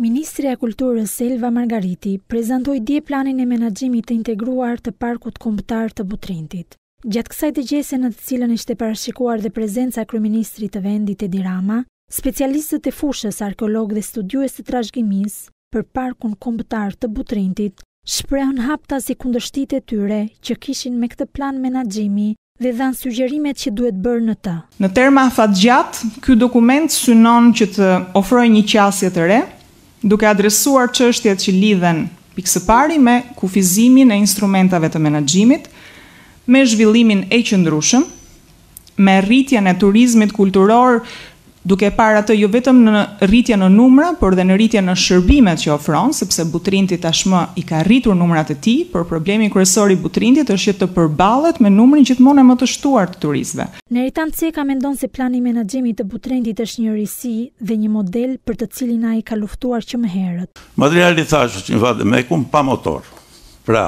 Ministrja e Kulturës Selva Margariti prezantoi dje planin e menaxhimit të integruar të Parkut Kombëtar të Butrintit. Gjatë kësaj dëgjese në të cilën ishte parashikuar dhe prezenca e kryeministrit të vendit Edi Rama, specialistët e fushës, arkeologë dhe studiues të trashëgimisë për Parkun Kombëtar të Butrintit shprehën hapta si kundërshtitë e tyre që kishin me këtë plan menaxhimi dhe dhanë sugjerimet që duhet bërë në të. Në terma fatgjatë, ky dokument synon që të ofrojë një qasje të re, duke adresuar çështjet që lidhen pikë së pari me kufizimin e instrumentave të menaxhimit, me zhvillimin e qëndrueshëm, me rritjen e turizmit kulturor, duke parë atë jo vetëm në rritje në numra, por dhe në rritje në shërbimet që ofron, sepse Butrinti tashmë i ka rritur numrat e tij, por problemi kryesor i Butrintit është që të përballet me numrin gjithmonë më të shtuar të turistëve. Neritan Ceka mendon se plani i menaxhimit të Butrintit është një risi dhe një model për të cilin ai ka luftuar që më herët. Materiali thashë që vade me kum pa motor. Pra,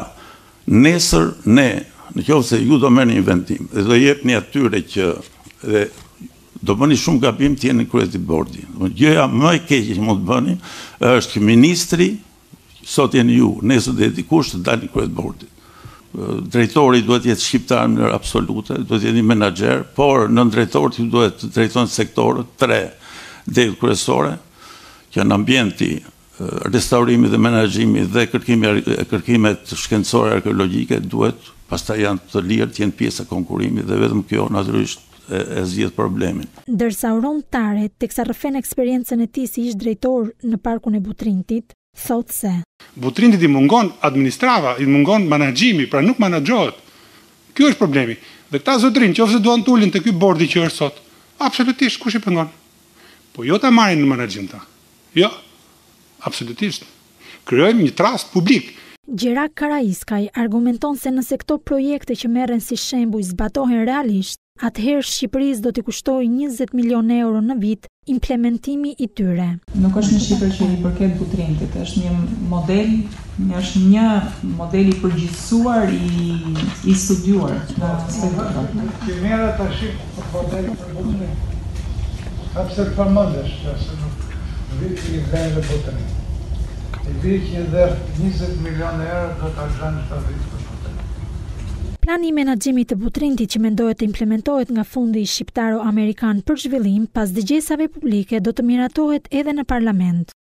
nesër ne, nëse ju do merrni një vendim dhe do jepni atyre që dhe do bëni shumë gabim të jeni kryet i bordi. Gjëja më e keqe që mund të bëni është që ministri, sot jeni ju, nesër dhe dikush të dalin kryet bordi. Drejtori duhet jetë shqiptar në mënyrë absolute, duhet jetë një menaxher, por në drejtorët ju duhet të drejtojnë sektorët, 3 drejtë kryesore, që janë ambienti, restaurimi dhe menaxhimi dhe kërkimet shkencore arkeologjike duhet, pastaj janë të lirë të jenë pjesë e konkurimit dhe vetëm kjo natyrisht e zgjidh problemin. Ndërsa Uron Tare, teksa rrëfen eksperiencën e tij si ish drejtor në Parkun e Butrintit, thotë se Butrintit i mungon administrava, i mungon menaxhimi, pra nuk menaxhohet. Ky është problemi. Dhe këta zotrin, nëse duan të ulin te ky bordi që është sot, absolutisht kush i pengon? Po jo ta marrin në menaxhim ta. Jo. Absolutisht. Krijojmë një trust publik. Gjerak Karaiskaj argumenton se nëse këto projekte që merren si shembull zbatohen realisht, atëherë Shqipërisë do t'i kushtojë 20 milion euro në vit implementimi i tyre. Nuk është një shifër që i përket Butrintit, është një model i përgjithësuar i studiuar në sektor. Që merr tash model për Butrin. Absolut përmendesh, se nuk vit i vjen në Butrin. I vit që dhe 20 milion euro do ta zhanë këtë vit. Plani i menaxhimit të Butrintit që mendohet të implementohet nga Fundi Shqiptaro-Amerikan për Zhvillim pas dëgjesave publike do të miratohet edhe në parlament.